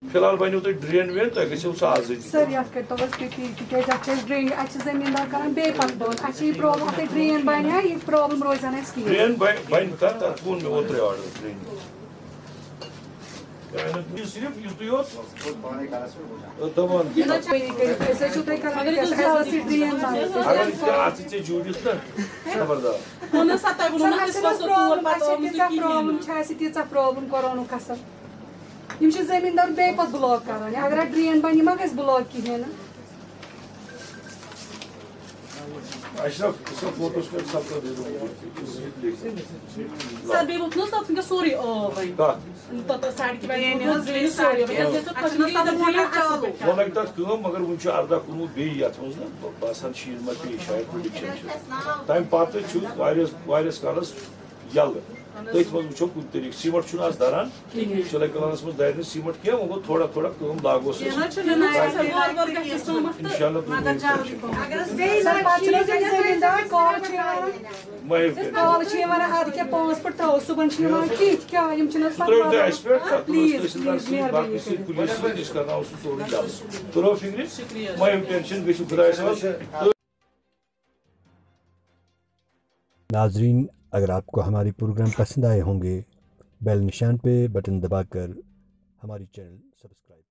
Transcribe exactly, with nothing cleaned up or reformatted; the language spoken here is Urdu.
فی الحال بنو تھی ڈرین وین تھی گھو سہ آزادی سر یت کرتو حظ تُہۍ تِکیٛازِ اَتھ چھِ أسۍ ڈرٛین اَتہِ چھِ زٔمیٖندار کران بیٚیہِ پتہٕ بنٛد اَسہِ چھِ یہِ پرٛابلِم اَتھ ڈرٛین بنہِ ہا یہِ پرٛابلِم روزِ ہا نہٕ اَسہِ کِہیٖنۍ ڈرین بن تک تک وون مےٚ اوترے آرڈر ڈرین صرف یُتُے یوت دپان أسۍ حظ چھِو تۄہہِ کران رِکویسٹ اَسہِ گٔژھ یہِ ڈرٛین بنٕنۍ اگر اتھ ژےٚ جوٗرِتھ نا خبردار سر اَسہِ چھِ پرٛابلِم اَسہِ چھِ تیٖژاہ پرٛابلِم چھِ اَسہِ تیٖژاہ پرٛابلِم قۄرانُک قسم یِم چھِ زٔمیٖندار بیٚیہِ پتہٕ بُلاک کران اگر اَتھ ڈرٛین بنہِ یہِ ما گژھِ بُلاک کِہیٖنۍ نہٕ اشرف فوٹوز کر سب کو دے دو سر بیٚیہِ ووت نہٕ حظ تتھ وٕنکٮ۪س سورُے آب وۄنۍ تتھ سڑکہِ وڑکہِ سورُے وہ لگہِ تتھ کٲم مگر وُنہِ چھُ اردہ کُنوُہ بیٚیہِ یتھ منٛز نا باسان شیٖن ما پیٚیہِ شاید پرٛڈِکشن چھِ تمہِ پتہٕ چھُ واریاہس واریاہس کالس یلہٕ تٔتھۍ منٛز وٕچھو کُنہِ طریٖقہٕ سیٖمٹ چھُنہٕ آز دران چلے کلانس منٛز درِ نہٕ سیٖمٹ کینٛہہ وۄنۍ گوٚو تھوڑا تھوڑا کٲم لاگوس انشاءاللہ سر پتہٕ چھِنہٕ حظ یِم زٔمیٖندار کال چھِ یِوان کال چھِ یِوان ادٕ کیٛاہ پانٛژھ پھٕٹ ترٛاوو صُبحن چھِ یِوان کِتھ کیٛاہ یِم چھِنہٕ حظ ترٛٲیِو تُہۍ اَسہِ پٮ۪ٹھ پتہٕ تتھ پلیٖز تحصیلدار پلیٖز سۭتۍ باقٕے مہربٲنی سۭتۍ کٔرِتھ پُلیٖس سۭتۍ أسۍ کرناوو سُہ سورُے جلد تُرو فِکرِ مہ ہیٚیِو ٹٮ۪نشن گٔژھِو خۄدایس حوالہٕ ناظرین اگر آپ کو ہمارے پروگرام پسند آئے ہوں گے بیل نشان پہ بٹن دبا کر ہماری چینل سبسکرائب